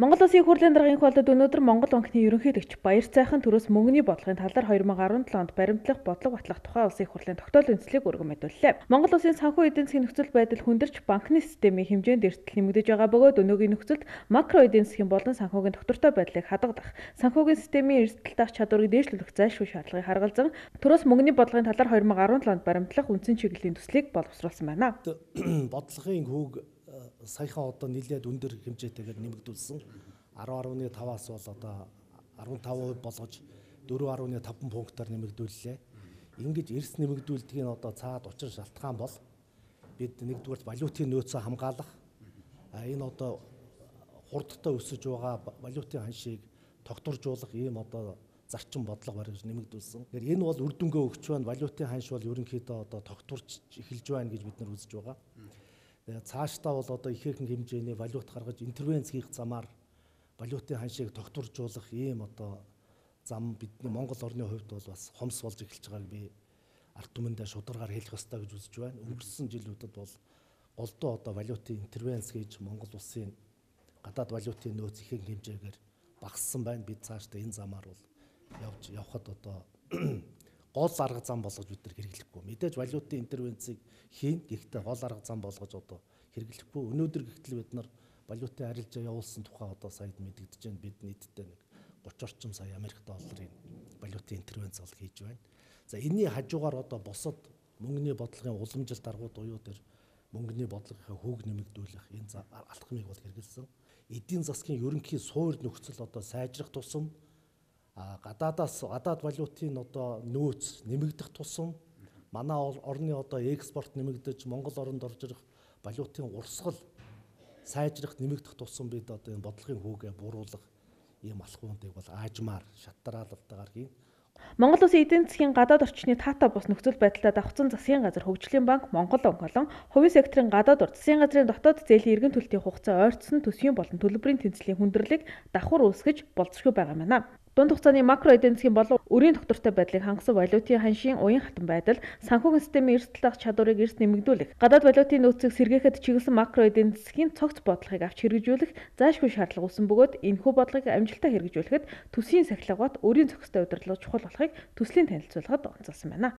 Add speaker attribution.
Speaker 1: Монгол Улсын их хурлын даргын холдод өнөөдөр Монгол банкны ерөнхийлөгч Баяр Цайхан төрөөс мөнгөний бодлогын талаар 2017 онд баримтлах бодлого батлах тухай Улсын их хурлын тогтоол үндэслэлийг өргөн мэдүүллээ. Монгол Улсын санхүү эдийн засгийн нөхцөл байдал хүндэрч банкны системийн хэмжээнд эрсдэл нэмэгдэж байгаа бөгөөд өнөөгийн нөхцөлд макро эдийн засгийн болон санхүүгийн доктортой байдлыг хадгалах, санхүүгийн системийн эрсдэл даах чадварыг дээшлүүлэх зайлшгүй шаардлагыг харгалзан төрөөс мөнгөний бодлогын талаар 2017 онд баримтлах үндсэн чиглэлийн төслийг боловсруулсан байна.
Speaker 2: Бодлогын хүүг саяхан одоо нэлээд өндөр хэмжээтэйгээр нэмэгдүүлсэн 10.5-аас бол одоо 15% болгож 4.5 пунктаар нэмэгдүүллээ. Ингэж эрс нэмэгдүүлдгийг одоо цаад учир шалтгаан бол бид нэгдүгээр валютын нөөцөө хамгаалах энэ одоо хурдтай өсөж байгаа валютын ханшийг тогтворжуулах ийм одоо зарчим бодлого барьж нэмэгдүүлсэн. Тэгэхээр энэ бол үр дүнгээ өгч байна. Валютын ханш бол ерөнхийдөө одоо тогтворч эхэлж байна гэж бид нар үзэж байгаа. Цаашдаа бол одоо ихээхэн хэмжээний валют гаргаж интервенц хийх замаар валютын ханшийг тогтворжуулах ийм одоо зам бидний Монгол орны хувьд бол бас хомс болж эхэлж байгааг би ард түмэндээ шударгаар хэлэх ёстой гэж үзэж байна. Өнгөрсөн жилүүдэд бол голдуу одоо валютын интервенц хийж Монгол улсын гадаад валютын нөөц ихээхэн хэмжээгээр багассан байна. Бид цаашдаа энэ замаар бол явхад одоо гол арга зам болгож бид нар хэрэглэхгүй. Мэдээж валютын интервенцийг хийн. Гэхдээ гол арга зам болгож одоо хэрэглэхгүй. Өнөөдөр гэтэл бид нар валютын арилжаа явуулсан тухай одоо саяд мэдэгдэж байна. Бид нийтдээ нэг 30 орчим сая Америк долларын валютын интервенц бол хийж байна. За энэний хажуугаар одоо бусад мөнгөний бодлогын уламжлалт аргууд буюу тэр мөнгөний бодлогын хүүг нэмэгдүүлэх энэ алхмыг бол хэрэгэлсэн. Эдийн засгийн ерөнхий суур нөхцөл одоо сайжрах тусам гадаад валютын одоо нөөц нэмэгдэх тусам манай орны одоо экспорт нэмэгдэж Монгол оронд орж ирэх валютын урсгал сайжрах нэмэгдэх тусам бид одоо энэ бодлогын хүүгээ бууруулах ийм алхмуудыг бол аажмаар шатраалалтайгаар хийн.
Speaker 1: Монгол Улсын эдийн засгийн гадаад орчны таатай бус нөхцөл байдалтай давхцсан засгийн газар хөгжлийн банк Монгол банк болон хувийн секторын гадаад урд засгийн газрын дотоод зээлийн эргэн төлтийн хугацаа ойртсон төсвийн болон төлбөрийн тэнцлийн хүндрэлийг давхар үүсгэж болцсохгүй байгаа юм байна. Дунд хугацааны макро эдийн засгийн болон өрийн доктортой байдлыг хангасан валютын ханшийн уян хатан байдал, санхүүгийн системийн эрсдэл даах чадварыг эрс нэмэгдүүлэх, гадаад валютын нөөцийг сэргээхэд чиглэсэн макро эдийн засгийн цогц бодлогыг авч хэрэгжүүлэх заашгүй шаардлага үүсэн бөгөөд энэхүү бодлогыг амжилттай хэрэгжүүлэхэд төсвийн сахилга бат өрийн зохистой удирдлага чухал болохыг төслийн танилцуулгад онцолсон байна.